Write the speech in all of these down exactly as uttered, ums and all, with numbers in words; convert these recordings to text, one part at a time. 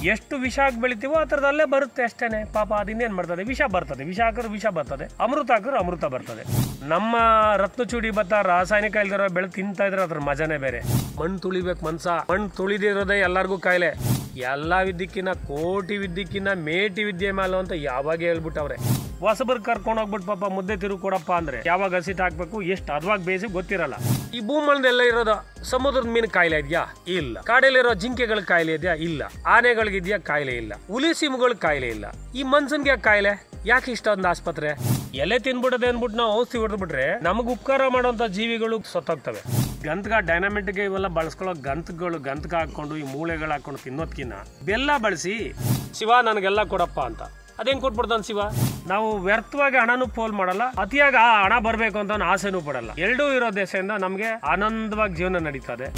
ಎಷ್ಟು ವಿಷ ಹಾಕಿ ಬೆಳಿತೀವೋ ಆ ಥರದಲ್ಲೇ ಬರುತ್ತೆ ಅಷ್ಟೇನೆ. ಪಾಪ ಅದಿನ್ನೇನು ಮಾಡ್ತದೆ, ವಿಷ ಬರ್ತದೆ. ವಿಷ ಹಾಕಿದ್ರೆ ವಿಷ ಬರ್ತದೆ, ಅಮೃತ ಹಾಕಿದ್ರೆ ಅಮೃತ ಬರ್ತದೆ. ನಮ್ಮ ರತ್ನಚೂಡಿ ಭತ್ತ ರಾಸಾಯನಿಕ ಇಲ್ದಿರೋ ಬೆಳೆ ತಿಂತಾ ಇದ್ರೆ ಅದ್ರ ಮಜಾನೇ ಬೇರೆ. ಮಣ್ಣು ತುಳಿಬೇಕು ಮನ್ಸ. ಮಣ್ಣು ತುಳಿದಿರೋದೇ ಎಲ್ಲರಿಗೂ ಕಾಯಿಲೆ. ಎಲ್ಲ ವಿದ್ಯಕ್ಕಿನ್ನ ಕೋಟಿ ವಿದ್ಯಕ್ಕಿನ್ನ ಮೇಟಿ ವಿದ್ಯೆ ಮೇಲೆ ಅಂತ ಯಾವಾಗ ಹೇಳ್ಬಿಟ್ಟವ್ರೆ. ಹೊಸಬರ್ ಕರ್ಕೊಂಡು ಹೋಗ್ಬಿಟ್ಟು ಪಾಪ ಮುದ್ದೆ ತಿರುಗಿ ಕೊಡಪ್ಪ ಅಂದ್ರೆ ಯಾವಾಗ ಹಸಿಟ್ಟು ಹಾಕ್ಬೇಕು, ಎಷ್ಟು ಅದ್ವಾಗಿ ಬೇಯಿಸಿ ಗೊತ್ತಿರಲ್ಲ. ಈ ಭೂಮಂಡಲ ಇರೋದು ಸಮುದ್ರದ ಮೀನು ಕಾಯಿಲೆ ಇದೆಯಾ? ಇಲ್ಲ. ಕಾಡಲ್ಲಿರೋ ಜಿಂಕೆಗಳ ಕಾಯಿಲೆ ಇದೆಯಾ? ಇಲ್ಲ. ಆನೆಗಳಿಗಿದ್ಯಾ? ಕಾಯಿಲೆ ಇಲ್ಲ. ಹುಲಿ ಸಿಂಹಗಳ ಕಾಯಿಲೆ ಇಲ್ಲ. ಈ ಮನ್ಸನ್ಗೆ ಯಾಕೆ ಕಾಯಿಲೆ? ಯಾಕೆ ಇಷ್ಟ ಒಂದು ಆಸ್ಪತ್ರೆ? ಎಲೆ ತಿನ್ಬಿಡೋದೇ ಅನ್ಬಿಟ್ಟು ನಾವು ಔಷಧಿ ಹೊಡೆದ್ಬಿಟ್ರೆ ನಮಗೆ ಉಪಕಾರ ಮಾಡುವಂತ ಜೀವಿಗಳು ಸತ್ತೋಗ್ತವೆ. ಗಂಧಕ ಡೈನಾಮಿಟ್ಗೆ ಇವೆಲ್ಲ ಬಳಸ್ಕೊಳ್ಳೋ ಗಂಧಗಳು ಗಂಧಕ ಹಾಕೊಂಡು ಈ ಮೂಳೆಗಳು ಹಾಕೊಂಡು ತಿನ್ನೋದ್ಕಿನ್ನ ಬೆಲ್ಲ ಬಳಸಿ ಶಿವ ನನಗೆಲ್ಲ ಕೊಡಪ್ಪ ಅಂತ ಅದೇನ್ ಕೊಟ್ಬಿಡ್ತಾನೆ ಶಿವ. ನಾವು ವ್ಯರ್ಥವಾಗಿ ಹಣನೂ ಪೋಲ್ ಮಾಡಲ್ಲ, ಅತಿಯಾಗಿ ಆ ಹಣ ಬರ್ಬೇಕು ಅಂತ ಆಸೆನೂ ಪಡಲ್ಲ. ಎರಡೂ ಇರೋ ದೇಶದಿಂದ ನಮ್ಗೆ ಆನಂದವಾಗಿ ಜೀವನ ನಡೀತದೆ.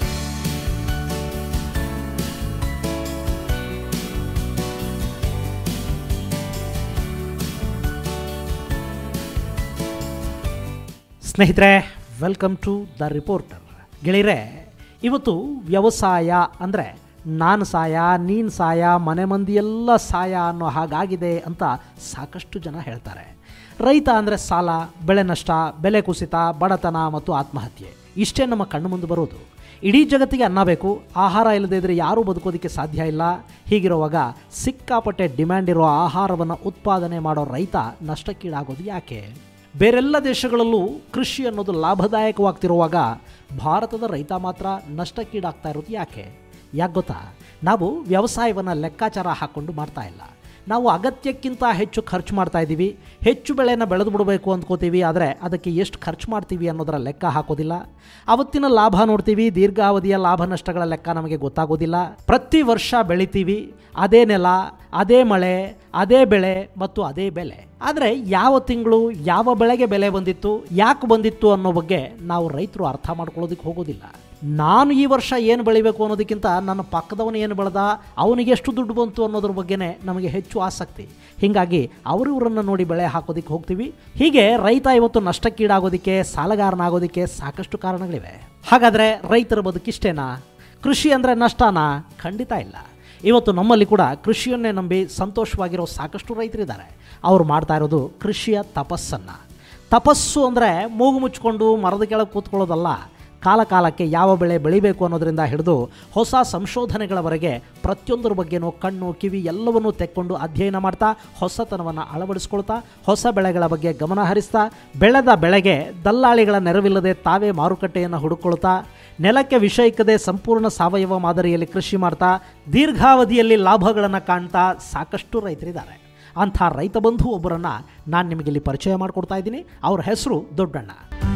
ಸ್ನೇಹಿತರೆ, ವೆಲ್ಕಮ್ ಟು ದ ರಿಪೋರ್ಟರ್. ಗೆಳೆಯರೆ, ಇವತ್ತು ವ್ಯವಸಾಯ ಅಂದರೆ ನಾನು ಸಾಯ, ನೀನು ಸಾಯ, ಮನೆ ಮಂದಿ ಎಲ್ಲ ಸಾಯ ಅನ್ನೋ ಹಾಗಾಗಿದೆ ಅಂತ ಸಾಕಷ್ಟು ಜನ ಹೇಳ್ತಾರೆ. ರೈತ ಅಂದರೆ ಸಾಲ, ಬೆಳೆ ನಷ್ಟ, ಬೆಲೆ ಕುಸಿತ, ಬಡತನ ಮತ್ತು ಆತ್ಮಹತ್ಯೆ ಇಷ್ಟೇ ನಮ್ಮ ಕಣ್ಣು ಮುಂದೆ ಬರೋದು. ಇಡೀ ಜಗತ್ತಿಗೆ ಅನ್ನ ಬೇಕು, ಆಹಾರ ಇಲ್ಲದೇ ಇದ್ದರೆ ಯಾರೂ ಬದುಕೋದಕ್ಕೆ ಸಾಧ್ಯ ಇಲ್ಲ. ಹೀಗಿರುವಾಗ ಸಿಕ್ಕಾಪಟ್ಟೆ ಡಿಮ್ಯಾಂಡ್ ಇರೋ ಆಹಾರವನ್ನು ಉತ್ಪಾದನೆ ಮಾಡೋ ರೈತ ನಷ್ಟಕ್ಕೀಡಾಗೋದು ಯಾಕೆ? ಬೇರೆಲ್ಲ ದೇಶಗಳಲ್ಲೂ ಕೃಷಿ ಅನ್ನೋದು ಲಾಭದಾಯಕವಾಗ್ತಿರುವಾಗ ಭಾರತದ ರೈತ ಮಾತ್ರ ನಷ್ಟಕ್ಕೀಡಾಗ್ತಾ ಇರೋದು ಯಾಕೆ? ಯಾಕೆ ಗೊತ್ತಾ? ನಾವು ವ್ಯವಸಾಯವನ್ನು ಲೆಕ್ಕಾಚಾರ ಹಾಕ್ಕೊಂಡು ಮಾಡ್ತಾ ಇಲ್ಲ. ನಾವು ಅಗತ್ಯಕ್ಕಿಂತ ಹೆಚ್ಚು ಖರ್ಚು ಮಾಡ್ತಾ ಇದ್ದೀವಿ. ಹೆಚ್ಚು ಬೆಳೆನ ಬೆಳೆದು ಬಿಡಬೇಕು ಅಂದ್ಕೋತೀವಿ, ಆದರೆ ಅದಕ್ಕೆ ಎಷ್ಟು ಖರ್ಚು ಮಾಡ್ತೀವಿ ಅನ್ನೋದರ ಲೆಕ್ಕ ಹಾಕೋದಿಲ್ಲ. ಅವತ್ತಿನ ಲಾಭ ನೋಡ್ತೀವಿ, ದೀರ್ಘಾವಧಿಯ ಲಾಭ ನಷ್ಟಗಳ ಲೆಕ್ಕ ನಮಗೆ ಗೊತ್ತಾಗೋದಿಲ್ಲ. ಪ್ರತಿ ವರ್ಷ ಬೆಳಿತೀವಿ, ಅದೇ ನೆಲ, ಅದೇ ಮಳೆ, ಅದೇ ಬೆಳೆ ಮತ್ತು ಅದೇ ಬೆಲೆ. ಆದರೆ ಯಾವ ತಿಂಗಳು ಯಾವ ಬೆಳೆಗೆ ಬೆಲೆ ಬಂದಿತ್ತು, ಯಾಕೆ ಬಂದಿತ್ತು ಅನ್ನೋ ಬಗ್ಗೆ ನಾವು ರೈತರು ಅರ್ಥ ಮಾಡ್ಕೊಳ್ಳೋದಕ್ಕೆ ಹೋಗೋದಿಲ್ಲ. ನಾನು ಈ ವರ್ಷ ಏನು ಬೆಳಿಬೇಕು ಅನ್ನೋದಕ್ಕಿಂತ ನನ್ನ ಪಕ್ಕದವನು ಏನು ಬೆಳೆದ, ಅವನಿಗೆ ಎಷ್ಟು ದುಡ್ಡು ಬಂತು ಅನ್ನೋದ್ರ ಬಗ್ಗೆನೇ ನಮಗೆ ಹೆಚ್ಚು ಆಸಕ್ತಿ. ಹೀಗಾಗಿ ಅವರು ಇವರನ್ನು ನೋಡಿ ಬೆಳೆ ಹಾಕೋದಕ್ಕೆ ಹೋಗ್ತೀವಿ. ಹೀಗೆ ರೈತ ಇವತ್ತು ನಷ್ಟಕ್ಕೀಡಾಗೋದಕ್ಕೆ, ಸಾಲಗಾರನಾಗೋದಕ್ಕೆ ಸಾಕಷ್ಟು ಕಾರಣಗಳಿವೆ. ಹಾಗಾದರೆ ರೈತರ ಬದುಕಿಷ್ಟೇನಾ? ಕೃಷಿ ಅಂದರೆ ನಷ್ಟನಾ? ಖಂಡಿತ ಇಲ್ಲ. ಇವತ್ತು ನಮ್ಮಲ್ಲಿ ಕೂಡ ಕೃಷಿಯನ್ನೇ ನಂಬಿ ಸಂತೋಷವಾಗಿರೋ ಸಾಕಷ್ಟು ರೈತರಿದ್ದಾರೆ. ಅವರು ಮಾಡ್ತಾ ಇರೋದು ಕೃಷಿಯ ತಪಸ್ಸನ್ನು. ತಪಸ್ಸು ಅಂದರೆ ಮೂಗು ಮುಚ್ಕೊಂಡು ಮರದ ಕೆಳಗೆ ಕೂತ್ಕೊಳ್ಳೋದಲ್ಲ. ಕಾಲ ಕಾಲಕ್ಕೆ ಯಾವ ಬೆಳೆ ಬೆಳಿಬೇಕು ಅನ್ನೋದರಿಂದ ಹಿಡಿದು ಹೊಸ ಸಂಶೋಧನೆಗಳವರೆಗೆ ಪ್ರತಿಯೊಂದರ ಬಗ್ಗೆನೂ ಕಣ್ಣು ಕಿವಿ ಎಲ್ಲವನ್ನೂ ತೆಕ್ಕೊಂಡು ಅಧ್ಯಯನ ಮಾಡ್ತಾ, ಹೊಸತನವನ್ನು ಅಳವಡಿಸ್ಕೊಳ್ತಾ, ಹೊಸ ಬೆಳೆಗಳ ಬಗ್ಗೆ ಗಮನ ಹರಿಸ್ತಾ, ಬೆಳೆದ ಬೆಳೆಗೆ ದಲ್ಲಾಳಿಗಳ ನೆರವಿಲ್ಲದೆ ತಾವೇ ಮಾರುಕಟ್ಟೆಯನ್ನು ಹುಡುಕೊಳ್ತಾ, ನೆಲಕ್ಕೆ ವಿಷ ಇಕ್ಕದೆ ಸಂಪೂರ್ಣ ಸಾವಯವ ಮಾದರಿಯಲ್ಲಿ ಕೃಷಿ ಮಾಡ್ತಾ, ದೀರ್ಘಾವಧಿಯಲ್ಲಿ ಲಾಭಗಳನ್ನು ಕಾಣ್ತಾ ಸಾಕಷ್ಟು ರೈತರಿದ್ದಾರೆ. ಅಂಥ ರೈತ ಬಂಧು ಒಬ್ಬರನ್ನು ನಾನು ನಿಮಗಿಲ್ಲಿ ಪರಿಚಯ ಮಾಡಿಕೊಡ್ತಾ ಇದ್ದೀನಿ. ಅವರ ಹೆಸರು ದೊಡ್ಡಣ್ಣ.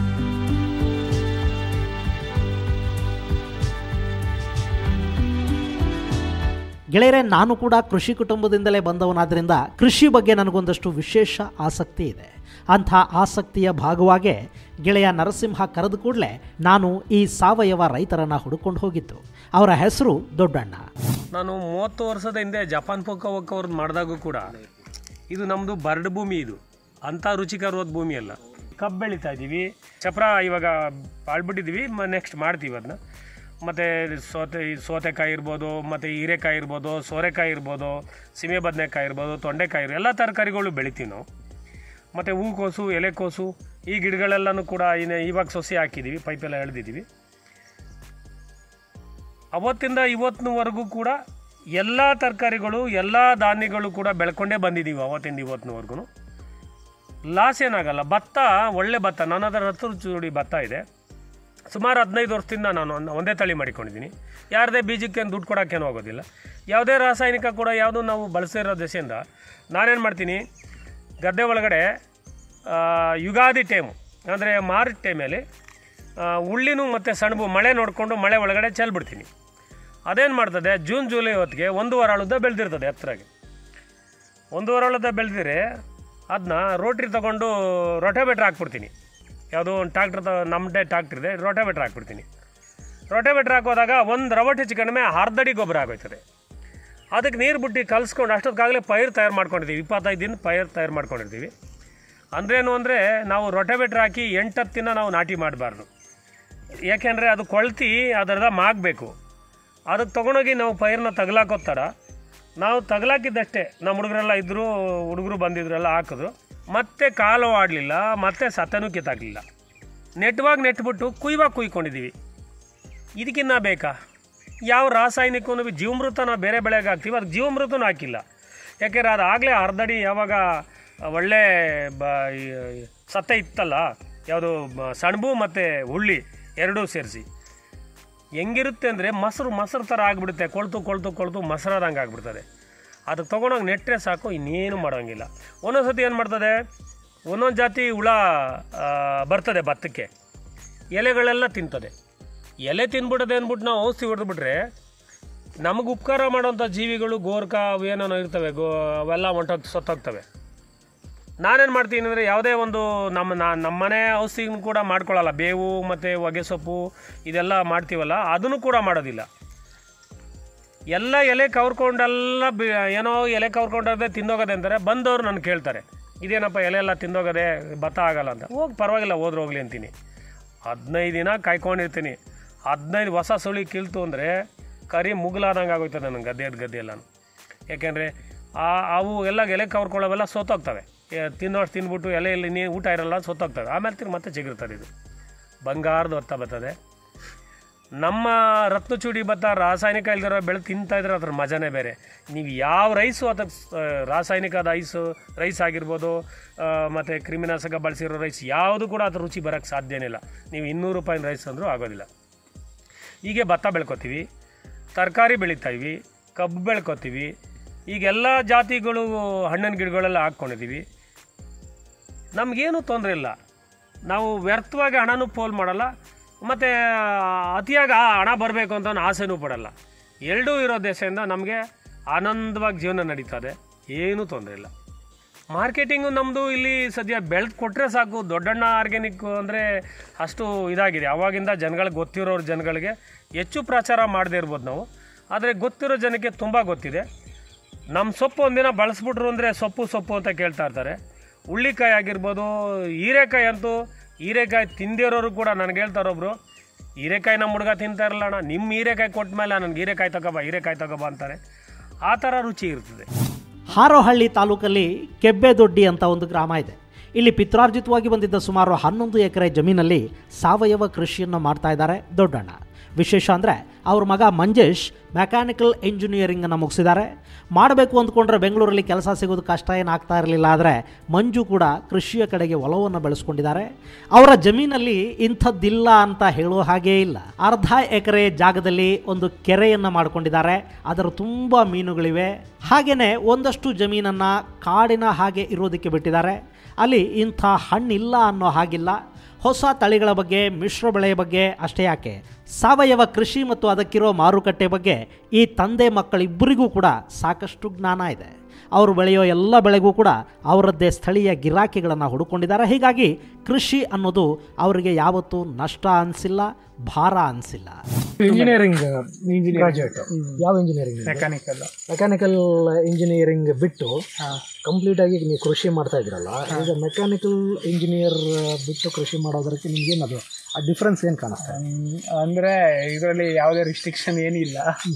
ಗೆಳೆಯರೆ, ನಾನು ಕೂಡ ಕೃಷಿ ಕುಟುಂಬದಿಂದಲೇ ಬಂದವನಾದ್ದರಿಂದ ಕೃಷಿ ಬಗ್ಗೆ ನನಗೊಂದಷ್ಟು ವಿಶೇಷ ಆಸಕ್ತಿ ಇದೆ. ಅಂಥ ಆಸಕ್ತಿಯ ಭಾಗವಾಗಿ ಗೆಳೆಯ ನರಸಿಂಹ ಕರೆದ ಕೂಡಲೇ ನಾನು ಈ ಸಾವಯವ ರೈತರನ್ನು ಹುಡುಕೊಂಡು ಹೋಗಿದ್ದು. ಅವರ ಹೆಸರು ದೊಡ್ಡಣ್ಣ. ನಾನು ಮೂವತ್ತು ವರ್ಷದ ಹಿಂದೆ ಜಪಾನ್ ಪೊಕ್ಕ ಅವ್ರದ್ದು ಮಾಡಿದಾಗೂ ಕೂಡ ಇದು ನಮ್ಮದು ಬರಡು ಭೂಮಿ. ಇದು ಅಂಥ ರುಚಿಕರವಾದ ಭೂಮಿ ಅಲ್ಲ. ಕಬ್ಬು ಬೆಳೀತಾ ಇದ್ದೀವಿ, ಚಪ್ರ ಇವಾಗ ಆಳ್ಬಿಟ್ಟಿದ್ದೀವಿ, ನೆಕ್ಸ್ಟ್ ಮಾಡ್ತೀವಿ ಅದನ್ನ. ಮತ್ತು ಸೋತೆ ಸೋತೆಕಾಯಿ ಇರ್ಬೋದು, ಮತ್ತು ಹೀರೆಕಾಯಿ ಇರ್ಬೋದು, ಸೋರೆಕಾಯಿ ಇರ್ಬೋದು, ಸೀಮೆ ಬದನೆಕಾಯಿ ಇರ್ಬೋದು, ತೊಂಡೆಕಾಯಿ ಇರ್ಬೋದು, ಎಲ್ಲ ತರಕಾರಿಗಳು ಬೆಳಿತೀವಿ ನಾವು. ಮತ್ತು ಹೂಕೋಸು, ಎಲೆಕೋಸು, ಈ ಗಿಡಗಳೆಲ್ಲನೂ ಕೂಡ ಇನ್ನು ಇವಾಗ ಸೊಸೆ ಹಾಕಿದ್ದೀವಿ, ಪೈಪೆಲ್ಲ ಎಳೆದಿದ್ದೀವಿ. ಅವತ್ತಿಂದ ಇವತ್ತಿನವರೆಗೂ ಕೂಡ ಎಲ್ಲ ತರಕಾರಿಗಳು, ಎಲ್ಲ ಧಾನ್ಯಗಳು ಕೂಡ ಬೆಳ್ಕೊಂಡೇ ಬಂದಿದ್ದೀವಿ ಅವತ್ತಿಂದ ಇವತ್ತಿನವರೆಗೂ. ಲಾಸ್ ಏನಾಗಲ್ಲ. ಭತ್ತ ಒಳ್ಳೆ ಭತ್ತ, ನನ್ನ ಹತ್ರ ಹತ್ತು ಜೋಡಿ ಭತ್ತ ಇದೆ. ಸುಮಾರು ಹದಿನೈದು ವರ್ಷದಿಂದ ನಾನು ಒಂದೇ ತಳಿ ಮಾಡಿಕೊಂಡಿದ್ದೀನಿ. ಯಾರದೇ ಬೀಜಕ್ಕೆ ದುಡ್ಡು ಕೊಡೋಕ್ಕೇನು ಹೋಗೋದಿಲ್ಲ. ಯಾವುದೇ ರಾಸಾಯನಿಕ ಕೂಡ ಯಾವುದು ನಾವು ಬಳಸಿರೋ ದೆಸೆಯಿಂದ ನಾನೇನು ಮಾಡ್ತೀನಿ, ಗದ್ದೆ ಒಳಗಡೆ ಯುಗಾದಿ ಟೈಮು ಅಂದರೆ ಮಾರ್ಚ್ ಟೈಮಲ್ಲಿ ಉಳ್ಳಿನೂ ಮತ್ತು ಸೆಣಬು ಮಳೆ ನೋಡಿಕೊಂಡು ಮಳೆ ಒಳಗಡೆ ಚೆಲ್ಬಿಡ್ತೀನಿ. ಅದೇನು ಮಾಡ್ತದೆ, ಜೂನ್ ಜುಲೈ ಹೊತ್ತಿಗೆ ಒಂದೂವರೆ ಆಳುದ್ದ ಬೆಳೆದಿರ್ತದೆ ಎತ್ತರಾಗಿ. ಒಂದೂವರೆ ಆಳುದ್ದ ಬೆಳೆದಿದ್ರೆ ಅದನ್ನ ರೋಟ್ರಿ ತೊಗೊಂಡು ರೊಟೆಬೇಟ್ರ್ ಹಾಕ್ಬಿಡ್ತೀನಿ. ಯಾವುದೋ ಒಂದು ಟ್ಯಾಕ್ಟ್ರ್ ತ ನಮ್ಮದೇ ಟ್ಯಾಕ್ಟ್ರ್ ಇದೆ, ರೋಟೆಬೇಟ್ರ್ ಹಾಕ್ಬಿಡ್ತೀನಿ. ರೋಟೆಬೇಟ್ರ್ ಹಾಕೋದಾಗ ಒಂದು ರವಟ್ ಹೆಚ್ಚು ಕಡಿಮೆ ಅರ್ಧಡಿ ಗೊಬ್ಬರ ಆಗೋಯ್ತದೆ. ಅದಕ್ಕೆ ನೀರು ಬಿಟ್ಟು ಕಲಿಸ್ಕೊಂಡು ಅಷ್ಟೊತ್ತಿಗಾಗಲೇ ಪೈರು ತಯಾರು ಮಾಡ್ಕೊಂಡಿರ್ತೀವಿ. ಇಪ್ಪತ್ತೈದು ದಿನ ಪೈರು ತಯಾರು ಮಾಡ್ಕೊಂಡಿರ್ತೀವಿ. ಅಂದ್ರೇನು ಅಂದರೆ ನಾವು ರೊಟೆಬೇಟ್ರ್ ಹಾಕಿ ಎಂಟತ್ತು ದಿನ ನಾವು ನಾಟಿ ಮಾಡಬಾರ್ದು. ಯಾಕೆಂದರೆ ಅದು ಕೊಳ್ತಿ ಅದರದ ಮಾಗಬೇಕು. ಅದಕ್ಕೆ ತೊಗೊಂಡೋಗಿ ನಾವು ಪೈರನ್ನ ತಗಲಾಕೋತ್ತಾರ ನಾವು ತಗಲಾಕಿದ್ದಷ್ಟೇ. ನಮ್ಮ ಹುಡುಗರೆಲ್ಲ ಇದ್ದರು, ಹುಡುಗರು ಬಂದಿದ್ರೆಲ್ಲ ಹಾಕಿದ್ರು. ಮತ್ತೆ ಕಾಲು ಆಡಲಿಲ್ಲ, ಮತ್ತೆ ಸತ್ತನೂ ಕಿತ್ತಾಕಲಿಲ್ಲ. ನೆಟ್ವಾಗ ನೆಟ್ಬಿಟ್ಟು ಕುಯ್ವಾಗ ಕುಯ್ಕೊಂಡಿದ್ದೀವಿ. ಇದಕ್ಕಿನ್ನ ಬೇಕಾ? ಯಾವ ರಾಸಾಯನಿಕನೂ ಜೀವಮೃತ ನಾವು ಬೇರೆ ಬೆಳೆಗೆ ಹಾಕ್ತೀವಿ, ಅದಕ್ಕೆ ಜೀವಮೃತನೂ ಹಾಕಿಲ್ಲ. ಯಾಕೆಂದ್ರೆ ಅದು ಆಗಲೇ ಅರ್ಧಡಿ ಯಾವಾಗ ಒಳ್ಳೆ ಬ ಸತ್ತೆ ಇತ್ತಲ್ಲ, ಯಾವುದು ಸಣಬು ಮತ್ತು ಹುಳ್ಳಿ ಎರಡೂ ಸೇರಿಸಿ ಹೆಂಗಿರುತ್ತೆ ಅಂದರೆ ಮೊಸರು ಮೊಸರು ಥರ ಆಗಿಬಿಡುತ್ತೆ. ಕೊಳ್ತು ಕೊಳ್ತು ಕೊಳ್ತು ಮೊಸರಾದಂಗೆ ಆಗಿಬಿಡ್ತದೆ. ಅದಕ್ಕೆ ತೊಗೊಂಡೋಗಿ ನೆಟ್ಟರೆ ಸಾಕು, ಇನ್ನೇನು ಮಾಡೋಂಗಿಲ್ಲ. ಒಂದೊಂದು ಸತಿ ಏನು ಮಾಡ್ತದೆ, ಒಂದೊಂದು ಜಾತಿ ಹುಳ ಬರ್ತದೆ ಭತ್ತಕ್ಕೆ, ಎಲೆಗಳೆಲ್ಲ ತಿಂತದೆ. ಎಲೆ ತಿಂದ್ಬಿಡೋದೆ ಅಂದ್ಬಿಟ್ಟು ನಾವು ಔಷಧಿ ಹೊಡೆದ್ಬಿಟ್ರೆ ನಮಗೆ ಉಪಕಾರ ಮಾಡೋಂಥ ಜೀವಿಗಳು ಗೋರ್ಕ ಅವೇನೋ ಇರ್ತವೆ, ಗೋ ಅವೆಲ್ಲ ಹೊಂಟೋಗಿ ಸತ್ತೋಗ್ತವೆ. ನಾನೇನು ಮಾಡ್ತೀನಿ ಅಂದರೆ ಯಾವುದೇ ಒಂದು ನಮ್ಮ ನಾ ನಮ್ಮನೆ ಔಷಧಿನೂ ಕೂಡ ಮಾಡ್ಕೊಳ್ಳಲ್ಲ. ಬೇವು ಮತ್ತು ಹೊಗೆ ಸೊಪ್ಪು ಇದೆಲ್ಲ ಮಾಡ್ತೀವಲ್ಲ, ಅದನ್ನು ಕೂಡ ಮಾಡೋದಿಲ್ಲ. ಎಲ್ಲ ಎಲೆ ಕವ್ರ್ಕೊಂಡೆಲ್ಲ ಬಿ ಏನೋ ಎಲೆ ಕವ್ರ್ಕೊಂಡೋದೆ ತಿಂದೋಗೋದೆ ಅಂತಾರೆ. ಬಂದವರು ನಾನು ಕೇಳ್ತಾರೆ, ಇದೇನಪ್ಪ ಎಲೆ ಎಲ್ಲ ತಿಂದೋಗೋದೆ, ಭತ್ತ ಆಗಲ್ಲ ಅಂತ. ಹೋಗಿ ಪರವಾಗಿಲ್ಲ, ಹೋದ್ರೆ ಹೋಗ್ಲಿ ಅಂತೀನಿ. ಹದಿನೈದು ದಿನ ಕಾಯ್ಕೊಂಡಿರ್ತೀನಿ. ಹದಿನೈದು ಹೊಸ ಸುಳಿ ಕೀಳ್ತು ಅಂದರೆ ಕರಿ ಮುಗ್ಲಾದಂಗೆ ಆಗೋಯ್ತದೆ ನನಗೆ ಗದ್ದೆದು ಗದ್ದೆ ಎಲ್ಲನೂ. ಯಾಕೆಂದರೆ ಆ ಅವು ಎಲ್ಲ ಎಲೆ ಕವ್ರ್ಕೊಳ್ಳೋವೆಲ್ಲ ಸೋತೋಗ್ತವೆ. ತಿನ್ನೋಷ್ಟು ತಿಂದ್ಬಿಟ್ಟು ಎಲೆಯಲ್ಲಿ ನೀರು ಊಟ ಇರೋಲ್ಲ, ಸೊತ್ತೋಗ್ತವೆ. ಆಮೇಲೆ ತಿರ್ಗಿ ಮತ್ತೆ ಚಿಗುರ್ತದೆ. ಇದು ಬಂಗಾರದ ಭತ್ತ ಬರ್ತದೆ. ನಮ್ಮ ರತ್ನಚೂಡಿ ಭತ್ತ ರಾಸಾಯನಿಕ ಇಲ್ದಿರೋ ಬೆಳೆ ತಿಂತಾಯಿದ್ರೆ ಅದ್ರ ಮಜಾನೇ ಬೇರೆ. ನೀವು ಯಾವ ರೈಸು ಅದಕ್ಕೆ ರಾಸಾಯನಿಕದ ಐಸು ರೈಸ್ ಆಗಿರ್ಬೋದು, ಮತ್ತು ಕ್ರಿಮಿನಾಶಕ ಬಳಸಿರೋ ರೈಸ್ ಯಾವುದು ಕೂಡ ಅದ್ರ ರುಚಿ ಬರೋಕ್ಕೆ ಸಾಧ್ಯನೇ ಇಲ್ಲ. ನೀವು ಇನ್ನೂರು ರೂಪಾಯಿನ ರೈಸ್ ಅಂದರೂ ಆಗೋದಿಲ್ಲ. ಹೀಗೆ ಭತ್ತ ಬೆಳ್ಕೊತೀವಿ, ತರಕಾರಿ ಬೆಳಿತಾಯಿವಿ, ಕಬ್ಬು ಬೆಳ್ಕೊತೀವಿ. ಈಗೆಲ್ಲ ಜಾತಿಗಳು ಹಣ್ಣಿನ ಗಿಡಗಳೆಲ್ಲ ಹಾಕ್ಕೊಂಡಿದ್ದೀವಿ. ನಮಗೇನು ತೊಂದರೆ ಇಲ್ಲ. ನಾವು ವ್ಯರ್ಥವಾಗಿ ಹಣನೂ ಪೋಲ್ ಮಾಡಲ್ಲ, ಮತ್ತು ಅತಿಯಾಗಿ ಆ ಹಣ ಬರಬೇಕು ಅಂತ ಆಸೆನೂ ಪಡಲ್ಲ. ಎರಡೂ ಇರೋ ದೇಶದಿಂದ ನಮಗೆ ಆನಂದವಾಗಿ ಜೀವನ ನಡೀತದೆ, ಏನೂ ತೊಂದರೆ ಇಲ್ಲ. ಮಾರ್ಕೆಟಿಂಗು ನಮ್ಮದು ಇಲ್ಲಿ ಸದ್ಯ ಬೆಳೆದು ಕೊಟ್ಟರೆ ಸಾಕು. ದೊಡ್ಡಣ್ಣ ಆರ್ಗ್ಯಾನಿಕ್ ಅಂದರೆ ಅಷ್ಟು ಇದಾಗಿದೆ. ಅವಾಗಿಂದ ಜನಗಳಿಗೆ ಗೊತ್ತಿರೋರು ಜನಗಳಿಗೆ ಹೆಚ್ಚು ಪ್ರಚಾರ ಮಾಡದೇ ಇರ್ಬೋದು ನಾವು, ಆದರೆ ಗೊತ್ತಿರೋ ಜನಕ್ಕೆ ತುಂಬ ಗೊತ್ತಿದೆ. ನಮ್ಮ ಸೊಪ್ಪು ಒಂದಿನ ಬಳಸ್ಬಿಟ್ರು ಅಂದರೆ ಸೊಪ್ಪು ಸೊಪ್ಪು ಅಂತ ಕೇಳ್ತಾ ಇರ್ತಾರೆ. ಹುಳ್ಳಿಕಾಯಿ ಆಗಿರ್ಬೋದು, ಹೀರೆಕಾಯಿ ಅಂತೂ ಹೀರೆಕಾಯಿ ತಿಂದಿರೋರು ಕೂಡ ನನಗೆ ಹೇಳ್ತಾರೊಬ್ರು, ಹೀರೆಕಾಯಿ ನಮ್ಮ ಹುಡುಗ ತಿಂತಾ ಇರಲ್ಲ ಅಣ್ಣ, ನಿಮ್ಮ ಹೀರೆಕಾಯಿ ಕೊಟ್ಟ ಮೇಲೆ ನನಗೆ ಹೀರೆಕಾಯಿ ತಗೋಬ ಹೀರೆಕಾಯಿ ತಗೋಬ ಅಂತಾರೆ. ಆ ಥರ ರುಚಿ ಇರ್ತದೆ. ಹಾರೋಹಳ್ಳಿ ತಾಲೂಕಲ್ಲಿ ಕೆಬ್ಬೆದೊಡ್ಡಿ ಅಂತ ಒಂದು ಗ್ರಾಮ ಇದೆ. ಇಲ್ಲಿ ಪಿತ್ರಾರ್ಜಿತವಾಗಿ ಬಂದಿದ್ದ ಸುಮಾರು ಹನ್ನೊಂದು ಎಕರೆ ಜಮೀನಲ್ಲಿ ಸಾವಯವ ಕೃಷಿಯನ್ನು ಮಾಡ್ತಾ ಇದ್ದಾರೆ ದೊಡ್ಡಣ್ಣ. ವಿಶೇಷ ಅಂದರೆ ಅವ್ರ ಮಗ ಮಂಜೇಶ್ ಮೆಕ್ಯಾನಿಕಲ್ ಇಂಜಿನಿಯರಿಂಗನ್ನು ಮುಗಿಸಿದ್ದಾರೆ. ಮಾಡಬೇಕು ಅಂದ್ಕೊಂಡ್ರೆ ಬೆಂಗಳೂರಲ್ಲಿ ಕೆಲಸ ಸಿಗೋದು ಕಷ್ಟ ಏನಾಗ್ತಾ ಇರಲಿಲ್ಲ. ಆದರೆ ಮಂಜು ಕೂಡ ಕೃಷಿಯ ಕಡೆಗೆ ಒಲವನ್ನು ಬೆಳೆಸ್ಕೊಂಡಿದ್ದಾರೆ. ಅವರ ಜಮೀನಲ್ಲಿ ಇಂಥದ್ದಿಲ್ಲ ಅಂತ ಹೇಳೋ ಹಾಗೇ ಇಲ್ಲ. ಅರ್ಧ ಎಕರೆ ಜಾಗದಲ್ಲಿ ಒಂದು ಕೆರೆಯನ್ನು ಮಾಡಿಕೊಂಡಿದ್ದಾರೆ. ಅದರ ತುಂಬ ಮೀನುಗಳಿವೆ. ಹಾಗೆಯೇ ಒಂದಷ್ಟು ಜಮೀನನ್ನು ಕಾಡಿನ ಹಾಗೆ ಇರೋದಕ್ಕೆ ಬಿಟ್ಟಿದ್ದಾರೆ. ಅಲ್ಲಿ ಇಂಥ ಹಣ್ಣಿಲ್ಲ ಅನ್ನೋ ಹಾಗಿಲ್ಲ. ಹೊಸ ತಳಿಗಳ ಬಗ್ಗೆ, ಮಿಶ್ರ ಬೆಳೆಯ ಬಗ್ಗೆ ಅಷ್ಟೇ ಯಾಕೆ, ಸಾವಯವ ಕೃಷಿ ಮತ್ತು ಅದಕ್ಕಿರೋ ಮಾರುಕಟ್ಟೆ ಬಗ್ಗೆ ಈ ತಂದೆ ಮಕ್ಕಳಿಬ್ಬರಿಗೂ ಕೂಡ ಸಾಕಷ್ಟು ಜ್ಞಾನ ಇದೆ. ಅವರು ಬೆಳೆಯೋ ಎಲ್ಲ ಬೆಳೆಗೂ ಕೂಡ ಅವರದ್ದೇ ಸ್ಥಳೀಯ ಗಿರಾಕಿಗಳನ್ನು ಹುಡುಕೊಂಡಿದ್ದಾರೆ. ಹೀಗಾಗಿ ಕೃಷಿ ಅನ್ನೋದು ಅವರಿಗೆ ಯಾವತ್ತೂ ನಷ್ಟ ಅನಿಸಿಲ್ಲ, ಭಾರ ಅನಿಸಿಲ್ಲ. Engineering graduate. ಯಾವ ಇಂಜಿನಿಯರಿಂಗ್? ಮೆಕ್ಯಾನಿಕಲ್. ಮೆಕ್ಯಾನಿಕಲ್ ಇಂಜಿನಿಯರಿಂಗ್ ಬಿಟ್ಟು ಕಂಪ್ಲೀಟ್ ಆಗಿ ನೀವು ಕೃಷಿ ಮಾಡ್ತಾ ಇದ್ರಲ್ಲ, ಈಗ ಮೆಕ್ಯಾನಿಕಲ್ ಇಂಜಿನಿಯರ್ ಬಿಟ್ಟು ಕೃಷಿ ಮಾಡೋದಕ್ಕೆ ನಿಮ್ಗೇನು ಅದು ಆ ಡಿಫ್ರೆನ್ಸ್ ಏನು ಕಾಣಿಸ್ತಾ? ಅಂದರೆ ಇದರಲ್ಲಿ ಯಾವುದೇ ರಿಸ್ಟ್ರಿಕ್ಷನ್ ಏನಿಲ್ಲ,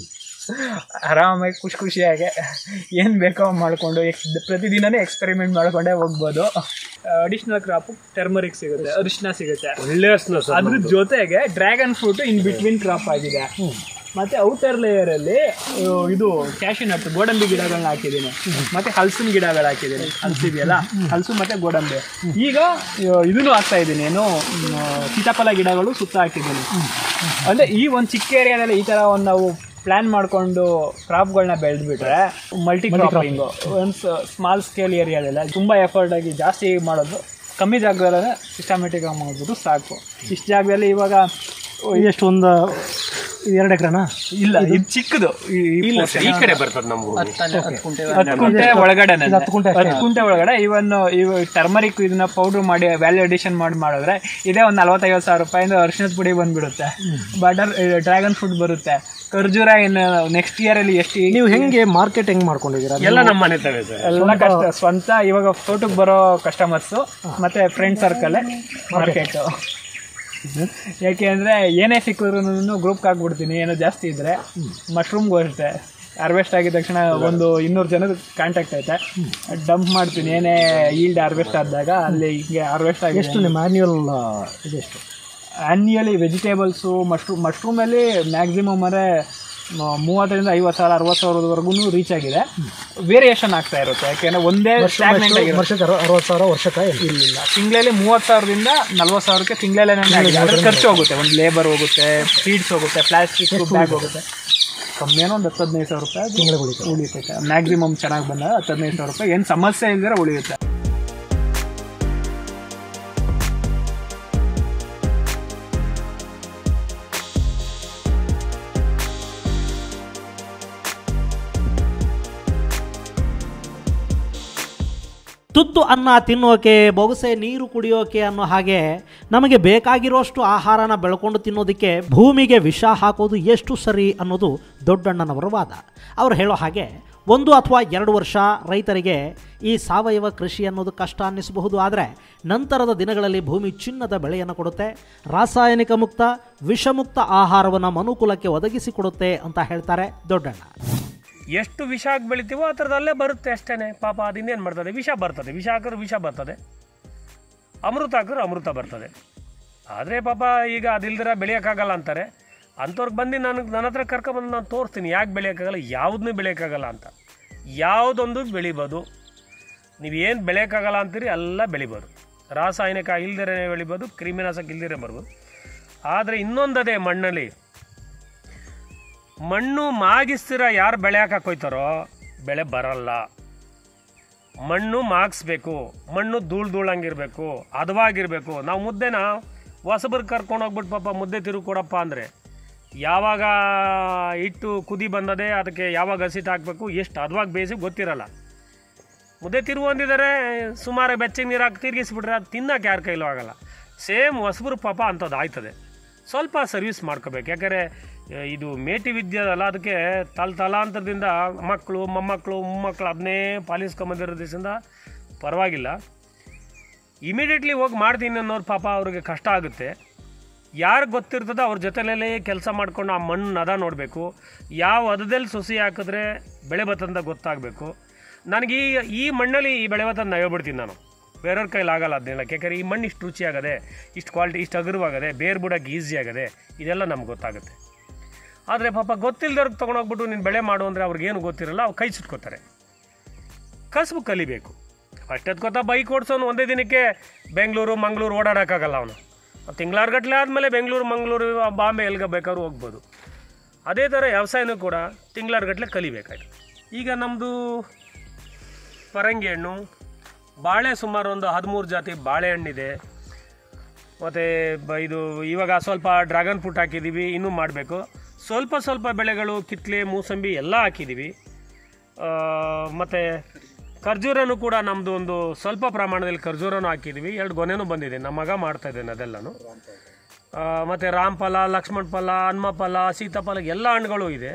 ಆರಾಮಾಗಿ ಖುಷಿ ಖುಷಿಯಾಗೆ ಏನು ಬೇಕೋ ಮಾಡಿಕೊಂಡು ಎಕ್ಸ್ ಪ್ರತಿದಿನನೇ ಎಕ್ಸ್ಪೆರಿಮೆಂಟ್ ಮಾಡಿಕೊಂಡೇ ಹೋಗ್ಬೋದು. ಅಡಿಷ್ನಲ್ ಕ್ರಾಪು ಟರ್ಮರಿಕ್ ಸಿಗುತ್ತೆ, ಅರಿಶಿನ ಸಿಗುತ್ತೆ, ಒಳ್ಳೆ ಅದ್ರ ಜೊತೆಗೆ dragon fruit in between crop ಆಗಿದೆ. ಮತ್ತೆ ಔಟರ್ ಲೇಯರ್ ಅಲ್ಲಿ ಇದು ಕ್ಯಾಶ್ಯೂ ನಟ್ ಗೋಡಂಬಿ ಗಿಡಗಳನ್ನ ಹಾಕಿದ್ದೀನಿ, ಮತ್ತೆ ಹಲಸಿನ ಗಿಡಗಳು ಹಾಕಿದ್ದೀನಿ. ಹಲಸಿದೆಯಲ್ಲ, ಹಲಸು ಮತ್ತೆ ಗೋಡಂಬಿ. ಈಗ ಇದನ್ನು ಹಾಕ್ತಾ ಇದ್ದೀನಿ, ಏನು ಸೀತಾಫಲ ಗಿಡಗಳು ಸುತ್ತ ಹಾಕಿದ್ದೀನಿ. ಅಂದ್ರೆ ಈ ಒಂದು ಚಿಕ್ಕ ಏರಿಯಾದಲ್ಲಿ ಈ ತರ ಒಂದು ನಾವು ಪ್ಲಾನ್ ಮಾಡಿಕೊಂಡು ಕ್ರಾಪ್ಗಳನ್ನ ಬೆಳೆದ್ಬಿಟ್ರೆ ಮಲ್ಟಿ ಕ್ರಾಪಿಂಗ್ ಒಂದು ಸ್ಮಾಲ್ ಸ್ಕೇಲ್ ಏರಿಯಾದಲ್ಲ ತುಂಬ ಎಫರ್ಟ್ ಆಗಿ ಜಾಸ್ತಿ ಮಾಡೋದು, ಕಮ್ಮಿ ಜಾಗದಲ್ಲೇ ಸಿಸ್ಟಮೆಟಿಕ್ ಆಗಿ ಮಾಡಿಬಿಟ್ಟು ಸಾಕು. ಇಷ್ಟು ಜಾಗದಲ್ಲಿ ಇವಾಗ ಎಷ್ಟು ಒಂದು ಎರಡು ಎಕರೆನಾ? ಇಲ್ಲ, ಇದು ಚಿಕ್ಕದು. ಈ ಕಡೆ ಬರ್ತದೆ ನಮ್ಗೆ ಹತ್ತು ಕುಂಟೆ ಒಳಗಡೆ ಹತ್ತು ಕುಂಟೆ ಒಳಗಡೆ ಇವನ್ ಇವ ಟರ್ಮರಿಕ್ ಇದನ್ನ ಪೌಡರ್ ಮಾಡಿ ವ್ಯಾಲ್ಯೂ ಅಡಿಷನ್ ಮಾಡಿ ಮಾಡಿದ್ರೆ ಇದೇ ಒಂದು ನಲ್ವತ್ತೈವತ್ತು ಸಾವಿರ ರೂಪಾಯಿಂದ ಅರಿಶಿಣದ ಪುಡಿ ಬಂದ್ಬಿಡುತ್ತೆ. ಬಟರ್ ಡ್ರ್ಯಾಗನ್ ಫ್ರೂಟ್ ಬರುತ್ತೆ. ಖರ್ಜೂರ ಇನ್ನು ನೆಕ್ಸ್ಟ್ ಇಯರ್ ಅಲ್ಲಿ ಎಷ್ಟು ನೀವು ಹೆಂಗೆ ಮಾರ್ಕೆಟ್ ಹೆಂಗ್ ಮಾಡ್ಕೊಂಡಿದ್ದೀರಾ? ಎಲ್ಲ ನಮ್ಮ ಮನೆ ತವೆ ಸರ್, ಎಲ್ಲ ಕಷ್ಟ ಸ್ವಂತ. ಇವಾಗ ತೋಟಕ್ಕೆ ಬರೋ ಕಸ್ಟಮರ್ಸು ಮತ್ತೆ ಫ್ರೆಂಡ್ ಸರ್ಕಲ್ ಮಾರ್ಕೆಟ್. ಯಾಕೆ ಅಂದರೆ ಏನೇ ಸಿಕ್ಕಿದ್ರು ಗ್ರೂಪ್ಗೆ ಹಾಕ್ಬಿಡ್ತೀನಿ, ಏನೋ ಜಾಸ್ತಿ ಇದ್ದರೆ. ಮಶ್ರೂಮ್ಗೂ ಅಷ್ಟೇ, ಹಾರ್ವೆಸ್ಟ್ ಆಗಿದ ತಕ್ಷಣ ಒಂದು ಇನ್ನೂರು ಜನದ ಕಾಂಟ್ಯಾಕ್ಟ್ ಐತೆ, ಡಂಪ್ ಮಾಡ್ತೀನಿ ಏನೇ ಈಲ್ಡ್ ಹಾರ್ವೆಸ್ಟ್ ಆದಾಗ ಅಲ್ಲಿ ಹಿಂಗೆ ಹಾರ್ವೆಸ್ಟ್ ಆಗಿ. ಎಷ್ಟು ನಿಮ್ಮ ಆ್ಯನ್ಯುವಲ್ ಇದೆಷ್ಟು ಆ್ಯನ್ಯಲಿ ವೆಜಿಟೇಬಲ್ಸು ಮಶ್ರೂಮ್ ಮಶ್ರೂಮಲ್ಲಿ ಮ್ಯಾಕ್ಸಿಮಮ್ ಅಂದರೆ ಮೂವತ್ತರಿಂದ ಐವತ್ತು ಸಾವಿರ ಅರವತ್ತು ಸಾವಿರದವರೆಗೂ ರೀಚ್ ಆಗಿದೆ. ವೇರಿಯೇಷನ್ ಆಗ್ತಾ ಇರುತ್ತೆ, ಯಾಕೆಂದರೆ ಒಂದೇ ಸ್ಟಾಗ್ನೆಂಟ್ ಆಗಿರುತ್ತೆ. ವರ್ಷಕ್ಕೆ ಅರವತ್ತು ಸಾವಿರ ವರ್ಷಕ್ಕೆ ಇಲ್ಲ, ತಿಂಗಳಲ್ಲಿ ಮೂವತ್ತು ಸಾವಿರದಿಂದ ನಲ್ವತ್ತು ಸಾವಿರಕ್ಕೆ ತಿಂಗಳಲ್ಲೇ ಅದ್ರ ಖರ್ಚು ಹೋಗುತ್ತೆ. ಒಂದು ಲೇಬರ್ ಹೋಗುತ್ತೆ, ಸೀಡ್ಸ್ ಹೋಗುತ್ತೆ, ಪ್ಲಾಸ್ಟಿಕ್ ಬ್ಯಾಗ್ ಹೋಗುತ್ತೆ. ಕಮ್ಮಿ ಏನೋ ಒಂದು ಹತ್ತು ಹದಿನೈದು ಸಾವಿರ ರೂಪಾಯಿ ತಿಂಗಳಿಗೆ ಉಳಿಯುತ್ತೆ ಉಳಿಯುತ್ತೆ ಮ್ಯಾಕ್ಸಿಮಮ್ ಚೆನ್ನಾಗಿ ಬಂದಾಗ ಹತ್ತು ಹದಿನೈದು ಸಾವಿರ ರೂಪಾಯಿ ಏನು ಸಮಸ್ಯೆ ಇಲ್ದಿರ ಉಳಿಯುತ್ತೆ. ತುತ್ತು ಅನ್ನ ತಿನ್ನೋಕೆ, ಬೊಗಸೆ ನೀರು ಕುಡಿಯೋಕೆ ಅನ್ನೋ ಹಾಗೆ ನಮಗೆ ಬೇಕಾಗಿರೋಷ್ಟು ಆಹಾರನ ಬೆಳ್ಕೊಂಡು ತಿನ್ನೋದಕ್ಕೆ ಭೂಮಿಗೆ ವಿಷ ಹಾಕೋದು ಎಷ್ಟು ಸರಿ ಅನ್ನೋದು ದೊಡ್ಡಣ್ಣನವರ ವಾದ. ಅವ್ರು ಹೇಳೋ ಹಾಗೆ ಒಂದು ಅಥವಾ ಎರಡು ವರ್ಷ ರೈತರಿಗೆ ಈ ಸಾವಯವ ಕೃಷಿ ಅನ್ನೋದು ಕಷ್ಟ ಅನ್ನಿಸಬಹುದು, ಆದರೆ ನಂತರದ ದಿನಗಳಲ್ಲಿ ಭೂಮಿ ಚಿನ್ನದ ಬೆಳೆಯನ್ನು ಕೊಡುತ್ತೆ, ರಾಸಾಯನಿಕ ಮುಕ್ತ ವಿಷಮುಕ್ತ ಆಹಾರವನ್ನು ಮನುಕುಲಕ್ಕೆ ಒದಗಿಸಿಕೊಡುತ್ತೆ ಅಂತ ಹೇಳ್ತಾರೆ ದೊಡ್ಡಣ್ಣ. ಎಷ್ಟು ವಿಷ ಹಾಕಿ ಬೆಳಿತೀವೋ ಆ ಥರದಲ್ಲೇ ಬರುತ್ತೆ ಅಷ್ಟೇ. ಪಾಪ ಅದು ಇನ್ನೇನು ಬರ್ತದೆ, ವಿಷ ಬರ್ತದೆ. ವಿಷ ಹಾಕಿದ್ರೆ ವಿಷ ಬರ್ತದೆ, ಅಮೃತ ಹಾಕಿದ್ರೆ ಅಮೃತ ಬರ್ತದೆ. ಆದರೆ ಪಾಪ ಈಗ ಅದಿಲ್ದಿರ ಬೆಳೆಯೋಕ್ಕಾಗಲ್ಲ ಅಂತಾರೆ. ಅಂಥವ್ರಿಗೆ ಬಂದು ನನಗೆ ನನ್ನ ಹತ್ರ ಕರ್ಕೊಬಂದು ನಾನು ತೋರಿಸ್ತೀನಿ ಯಾಕೆ ಬೆಳೆಯೋಕ್ಕಾಗಲ್ಲ, ಯಾವುದನ್ನೂ ಬೆಳೆಯೋಕ್ಕಾಗಲ್ಲ ಅಂತ. ಯಾವುದೊಂದು ಬೆಳಿಬೋದು, ನೀವೇನು ಬೆಳೆಯೋಕ್ಕಾಗಲ್ಲ ಅಂತೀರಿ ಎಲ್ಲ ಬೆಳಿಬೋದು. ರಾಸಾಯನಿಕ ಇಲ್ದಿರೇ ಬೆಳಿಬೋದು, ಕ್ರಿಮಿನಾಶಕ ಇಲ್ದಿರೇ ಬರ್ಬೋದು. ಆದರೆ ಇನ್ನೊಂದದೇ, ಮಣ್ಣಲ್ಲಿ ಮಣ್ಣು ಮಾಗಿಸ್ತಿರ ಯಾರು ಬೆಳೆ ಹಾಕಕ್ಕೆ ಹೋಯ್ತಾರೋ ಬೆಳೆ ಬರಲ್ಲ. ಮಣ್ಣು ಮಾಗಿಸ್ಬೇಕು, ಮಣ್ಣು ಧೂಳು ಧೂಳಂಗಿರಬೇಕು, ಹದವಾಗಿರಬೇಕು. ನಾವು ಮುದ್ದೆನ ಹೊಸಬ್ರಿಗೆ ಕರ್ಕೊಂಡು ಹೋಗ್ಬಿಟ್ಟು ಪಾಪ ಮುದ್ದೆ ತಿರುಗಿ ಕೊಡಪ್ಪ ಅಂದರೆ ಯಾವಾಗ ಹಿಟ್ಟು ಕುದಿ ಬಂದದೆ ಅದಕ್ಕೆ ಯಾವಾಗ ಹಸಿಟ್ಟು ಹಾಕಬೇಕು, ಎಷ್ಟು ಹದವಾಗಿ ಬೇಯಿಸಿ ಗೊತ್ತಿರಲ್ಲ. ಮುದ್ದೆ ತಿರುವು ಅಂದಿದ್ದಾರೆ, ಸುಮಾರು ಬೆಚ್ಚಗೆ ನೀರು ಹಾಕಿ ತಿರುಗಿಸ್ಬಿಟ್ರೆ ಅದು ತಿನ್ನೋಕೆ ಯಾರ ಕೈಲೂ ಆಗಲ್ಲ. ಸೇಮ್ ಹೊಸಬ್ರು ಪಾಪ ಅಂಥದ್ದು ಆಯ್ತದೆ. ಸ್ವಲ್ಪ ಸರ್ವಿಸ್ ಮಾಡ್ಕೋಬೇಕು, ಯಾಕಂದರೆ ಇದು ಮೇಟಿ ವಿದ್ಯೆ ಅಲ್ಲ. ಅದಕ್ಕೆ ತಲ ತಲಾಂತರದಿಂದ ಮಕ್ಕಳು ಮೊಮ್ಮಕ್ಕಳು ಮೊಮ್ಮಕ್ಕಳು ಅದನ್ನೇ ಪಾಲಿಸ್ಕೊಂಬಂದಿರೋ ದಿವಸದಿಂದ ಪರವಾಗಿಲ್ಲ. ಇಮಿಡಿಯೇಟ್ಲಿ ಹೋಗಿ ಮಾಡ್ತೀನಿ ಅನ್ನೋರು ಪಾಪ ಅವ್ರಿಗೆ ಕಷ್ಟ ಆಗುತ್ತೆ. ಯಾರು ಗೊತ್ತಿರ್ತದೋ ಅವ್ರ ಜೊತೆಲೇ ಕೆಲಸ ಮಾಡ್ಕೊಂಡು ಆ ಮಣ್ಣು ಹದ ನೋಡಬೇಕು, ಯಾವ ಹದದಲ್ಲಿ ಸೊಸಿ ಹಾಕಿದ್ರೆ ಬೆಳೆ ಬತ್ತಂತ ಗೊತ್ತಾಗಬೇಕು. ನನಗೆ ಈ ಈ ಮಣ್ಣಲ್ಲಿ ಈ ಬೆಳೆ ಬತ್ತಂತ ಹೇಳ್ಬಿಡ್ತೀನಿ ನಾನು, ಬೇರೆಯವ್ರ ಕೈಲಿ ಆಗಲ್ಲ ಅದನ್ನ ಹೇಳಕ್ಕೆ. ಯಾಕಂದರೆ ಈ ಮಣ್ಣು ಇಷ್ಟು ರುಚಿಯಾಗದೆ, ಇಷ್ಟು ಕ್ವಾಲಿಟಿ, ಇಷ್ಟು ಹಗುರವಾಗದೆ, ಬೇರೆ ಬಿಡೋಕ್ಕೆ ಈಸಿ ಆಗದೆ, ಇದೆಲ್ಲ ನಮ್ಗೆ ಗೊತ್ತಾಗುತ್ತೆ. ಆದರೆ ಪಾಪ ಗೊತ್ತಿಲ್ಲದವ್ರಿಗೆ ತೊಗೊಂಡೋಗ್ಬಿಟ್ಟು ನೀನು ಬೆಳೆ ಮಾಡು ಅಂದರೆ ಅವ್ರಿಗೇನು ಗೊತ್ತಿರಲ್ಲ, ಅವ್ರು ಕೈ ಸುಟ್ಕೋತಾರೆ. ಕಸಬು ಕಲಿಬೇಕು. ಫಸ್ಟ್ ಎತ್ಕೋತಾ ಬೈಕ್ ಓಡಿಸೋನು ಒಂದೇ ದಿನಕ್ಕೆ ಬೆಂಗಳೂರು ಮಂಗಳೂರು ಓಡಾಡೋಕ್ಕಾಗಲ್ಲ. ಅವನು ತಿಂಗಳಾರ್ಗಟ್ಲೆ ಆದಮೇಲೆ ಬೆಂಗಳೂರು ಮಂಗಳೂರು ಬಾಂಬೆ ಎಲ್ಗೆ ಬೇಕಾದ್ರೂ ಹೋಗ್ಬೋದು. ಅದೇ ಥರ ವ್ಯವಸಾಯನೂ ಕೂಡ ತಿಂಗಳಾರ್ಗಟ್ಲೆ ಕಲಿಬೇಕಾಯ್ತು. ಈಗ ನಮ್ಮದು ಪರಂಗಿ ಹಣ್ಣು, ಬಾಳೆ ಸುಮಾರು ಒಂದು ಹದಿಮೂರು ಜಾತಿ ಬಾಳೆಹಣ್ಣಿದೆ. ಮತ್ತು ಬ ಇದು ಇವಾಗ ಸ್ವಲ್ಪ ಡ್ರ್ಯಾಗನ್ ಫ್ರೂಟ್ ಹಾಕಿದ್ದೀವಿ, ಇನ್ನೂ ಮಾಡಬೇಕು. ಸ್ವಲ್ಪ ಸ್ವಲ್ಪ ಬೆಳೆಗಳು ಕಿತ್ಲೆ, ಮೂಸಂಬಿ ಎಲ್ಲ ಹಾಕಿದ್ದೀವಿ. ಮತ್ತು ಖರ್ಜೂರನೂ ಕೂಡ ನಮ್ಮದು ಒಂದು ಸ್ವಲ್ಪ ಪ್ರಮಾಣದಲ್ಲಿ ಖರ್ಜೂರನೂ ಹಾಕಿದ್ದೀವಿ. ಎರಡು ಗೊನೆನೂ ಬಂದಿದೆ, ನಮ್ಮ ಮಗ ಮಾಡ್ತಾಯಿದ್ದೇನೆ ಅದೆಲ್ಲನೂ. ಮತ್ತು ರಾಮಫಲ, ಲಕ್ಷ್ಮಣ ಫಲ, ಹನುಮ ಫಲ, ಸೀತಾಫಲ ಎಲ್ಲ ಹಣ್ಣುಗಳು ಇದೆ.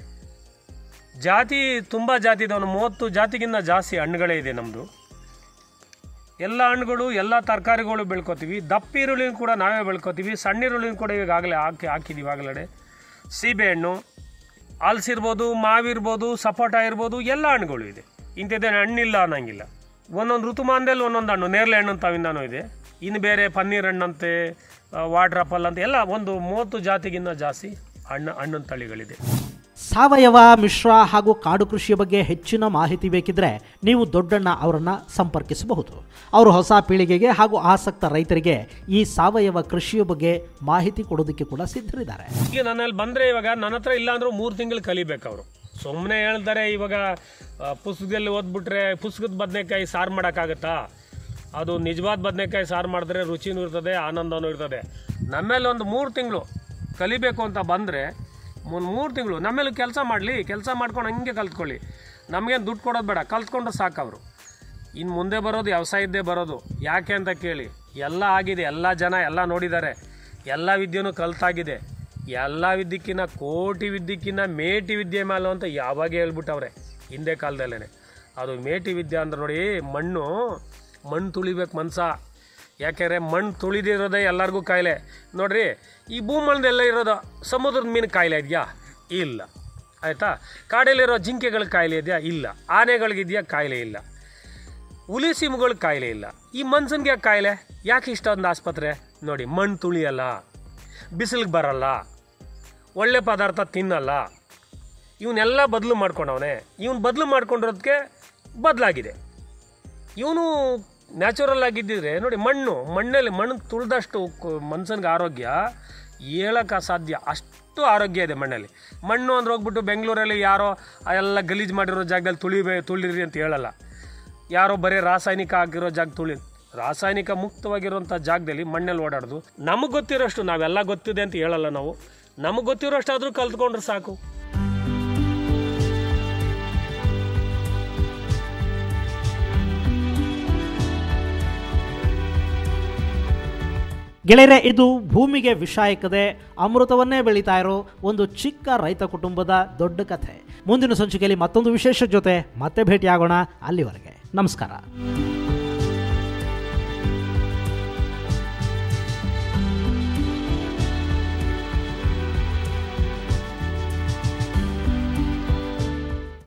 ಜಾತಿ ತುಂಬ ಜಾತಿ ಇದೆ, ಒಂದು ಮೂವತ್ತು ಜಾತಿಗಿಂತ ಜಾಸ್ತಿ ಹಣ್ಣುಗಳೇ ಇದೆ ನಮ್ಮದು. ಎಲ್ಲ ಹಣ್ಣುಗಳು ಎಲ್ಲ ತರಕಾರಿಗಳು ಬೆಳ್ಕೊತೀವಿ. ದಪ್ಪ ಈರುಳ್ಳಿನ ಕೂಡ ನಾವೇ ಬೆಳ್ಕೊತೀವಿ. ಸಣ್ಣ ಈರುಳ್ಳಿನ ಕೂಡ ಈಗಾಗಲೇ ಹಾಕಿ ಹಾಕಿದ್ದೀವಿ ಆಗಲೇ. ಸೀಬೆಹಣ್ಣು, ಹಲಸಿರ್ಬೋದು, ಮಾವಿರ್ಬೋದು, ಸಪೋಟ ಇರ್ಬೋದು, ಎಲ್ಲ ಹಣ್ಣುಗಳು ಇದೆ. ಇಂಥದ್ದೇನು ಹಣ್ಣಿಲ್ಲ ಅನ್ನೋಂಗಿಲ್ಲ. ಒಂದೊಂದು ಋತುಮಾನದಲ್ಲಿ ಒಂದೊಂದು ಹಣ್ಣು, ನೇರಳೆ ಹಣ್ಣು ತಾವಿಂದನೂ ಇದೆ. ಇನ್ನು ಬೇರೆ ಪನ್ನೀರ್ ಹಣ್ಣಂತೆ, ವಾಟರ್ ಆಪಲ್ ಅಂತ ಎಲ್ಲ ಒಂದು ಮೂವತ್ತು ಜಾತಿಗಿಂತ ಜಾಸ್ತಿ ಹಣ್ಣು ಹಣ್ಣಿನ ತಳಿಗಳಿದೆ. ಸಾವಯವ, ಮಿಶ್ರ ಹಾಗೂ ಕಾಡು ಕೃಷಿಯ ಬಗ್ಗೆ ಹೆಚ್ಚಿನ ಮಾಹಿತಿ ಬೇಕಿದ್ರೆ ನೀವು ದೊಡ್ಡಣ್ಣ ಅವರನ್ನು ಸಂಪರ್ಕಿಸಬಹುದು. ಅವರು ಹೊಸ ಪೀಳಿಗೆಗೆ ಹಾಗೂ ಆಸಕ್ತ ರೈತರಿಗೆ ಈ ಸಾವಯವ ಕೃಷಿಯ ಬಗ್ಗೆ ಮಾಹಿತಿ ಕೊಡೋದಕ್ಕೆ ಕೂಡ ಸಿದ್ಧರಿದ್ದಾರೆ. ಈಗ ನನ್ನಲ್ಲಿ ಬಂದರೆ ಇವಾಗ ನನ್ನ ಹತ್ರ ಇಲ್ಲ ಅಂದರೂ ಮೂರು ತಿಂಗಳು ಕಲಿಬೇಕು ಅವರು. ಸುಮ್ಮನೆ ಹೇಳ್ತಾರೆ ಇವಾಗ ಪುಸ್ತಕದಲ್ಲಿ ಓದ್ಬಿಟ್ರೆ ಪುಸ್ತಕದ ಬದನೆಕಾಯಿ ಸಾರು ಮಾಡೋಕ್ಕಾಗತ್ತಾ? ಅದು ನಿಜವಾದ ಬದನೆಕಾಯಿ ಸಾರು ಮಾಡಿದ್ರೆ ರುಚಿನೂ ಇರ್ತದೆ, ಆನಂದನೂ ಇರ್ತದೆ. ನಮ್ಮೇಲೆ ಒಂದು ಮೂರು ತಿಂಗಳು ಕಲಿಬೇಕು ಅಂತ ಬಂದರೆ ಒಂದು ಮೂರು ತಿಂಗಳು ನಮ್ಮೇಲೆ ಕೆಲಸ ಮಾಡಲಿ, ಕೆಲಸ ಮಾಡ್ಕೊಂಡು ಹಂಗೆ ಕಲ್ತ್ಕೊಳ್ಳಿ. ನಮಗೇನು ದುಡ್ಡು ಕೊಡೋದು ಬೇಡ, ಕಲ್ತ್ಕೊಂಡ್ರೆ ಸಾಕು ಅವರು. ಇನ್ನು ಮುಂದೆ ಬರೋದು ವ್ಯವಸಾಯದ್ದೇ ಬರೋದು. ಯಾಕೆ ಅಂತ ಕೇಳಿ, ಎಲ್ಲ ಆಗಿದೆ, ಎಲ್ಲ ಜನ ಎಲ್ಲ ನೋಡಿದ್ದಾರೆ, ಎಲ್ಲ ವಿದ್ಯೆನೂ ಕಲ್ತಾಗಿದೆ. ಎಲ್ಲ ವಿದ್ಯಕ್ಕಿನ್ನ ಕೋಟಿ ವಿದ್ಯಕ್ಕಿನ್ನ ಮೇಟಿ ವಿದ್ಯೆ ಮೇಲೆ ಅಂತ ಯಾವಾಗ ಹೇಳ್ಬಿಟ್ಟವ್ರೆ ಹಿಂದೆ ಕಾಲದಲ್ಲೇ. ಅದು ಮೇಟಿ ವಿದ್ಯೆ ಅಂದ್ರೆ ನೋಡಿ, ಮಣ್ಣು ಮಣ್ಣು ತುಳಿಬೇಕು ಮನ್ಸ. ಯಾಕೆಂದರೆ ಮಣ್ಣು ತುಳಿದಿರೋದೇ ಎಲ್ಲರಿಗೂ ಕಾಯಿಲೆ. ನೋಡಿರಿ, ಈ ಭೂಮಂಡಲ ಇರೋದು ಸಮುದ್ರದ ಮೀನು ಕಾಯಿಲೆ ಇದೆಯಾ? ಇಲ್ಲ. ಆಯಿತಾ. ಕಾಡಲ್ಲಿರೋ ಜಿಂಕೆಗಳ ಕಾಯಿಲೆ ಇದೆಯಾ? ಇಲ್ಲ. ಆನೆಗಳಿಗಿದೆಯಾ? ಕಾಯಿಲೆ ಇಲ್ಲ. ಹುಲಿ ಸಿಂಹಗಳ ಕಾಯಿಲೆ ಇಲ್ಲ. ಈ ಮನ್ಸನ್ಗೆ ಯಾಕೆ ಕಾಯಿಲೆ? ಯಾಕೆ ಇಷ್ಟೊಂದು ಆಸ್ಪತ್ರೆ? ನೋಡಿ, ಮಣ್ಣು ತುಳಿಯಲ್ಲ, ಬಿಸಿಲಿಗೆ ಬರಲ್ಲ, ಒಳ್ಳೆ ಪದಾರ್ಥ ತಿನ್ನಲ್ಲ, ಇವನ್ನೆಲ್ಲ ಬದಲು ಮಾಡ್ಕೊಂಡವನೇ. ಇವನು ಬದಲು ಮಾಡ್ಕೊಂಡಿರೋದಕ್ಕೆ ಬದಲಾಗಿದೆ. ಇವನು ನ್ಯಾಚುರಲ್ ಆಗಿದ್ದಿದ್ರೆ ನೋಡಿ, ಮಣ್ಣು ಮಣ್ಣಲ್ಲಿ ಮಣ್ಣು ತುಳಿದಷ್ಟು ಮನ್ಸನ್ಗೆ ಆರೋಗ್ಯ ಹೇಳೋಕ್ಕೆ ಅಸಾಧ್ಯ, ಅಷ್ಟು ಆರೋಗ್ಯ ಇದೆ ಮಣ್ಣಲ್ಲಿ. ಮಣ್ಣು ಅಂದ್ರೆ ಹೋಗ್ಬಿಟ್ಟು ಬೆಂಗಳೂರಲ್ಲಿ ಯಾರೋ ಎಲ್ಲ ಗಲೀಜು ಮಾಡಿರೋ ಜಾಗದಲ್ಲಿ ತುಳಿಬೇ ತುಳಿರಿ ಅಂತ ಹೇಳಲ್ಲ. ಯಾರೋ ಬರೀ ರಾಸಾಯನಿಕ ಆಗಿರೋ ಜಾಗ ತುಳಿ ರಾಸಾಯನಿಕ ಮುಕ್ತವಾಗಿರೋಂಥ ಜಾಗದಲ್ಲಿ ಮಣ್ಣಲ್ಲಿ ಓಡಾಡೋದು. ನಮಗೆ ಗೊತ್ತಿರೋಷ್ಟು, ನಾವೆಲ್ಲ ಗೊತ್ತಿದೆ ಅಂತ ಹೇಳಲ್ಲ ನಾವು, ನಮಗೆ ಗೊತ್ತಿರೋಷ್ಟಾದರೂ ಕಲ್ತ್ಕೊಂಡ್ರೆ ಸಾಕು. ಗೆಳೆಯರೆ, ಇದು ಭೂಮಿಗೆ ವಿಷ ಇಕ್ಕದೆ ಅಮೃತವನ್ನೇ ಬೆಳೀತಾ ಇರೋ ಒಂದು ಚಿಕ್ಕ ರೈತ ಕುಟುಂಬದ ದೊಡ್ಡ ಕಥೆ. ಮುಂದಿನ ಸಂಚಿಕೆಯಲ್ಲಿ ಮತ್ತೊಂದು ವಿಶೇಷ ಜೊತೆ ಮತ್ತೆ ಭೇಟಿಯಾಗೋಣ. ಅಲ್ಲಿವರೆಗೆ ನಮಸ್ಕಾರ.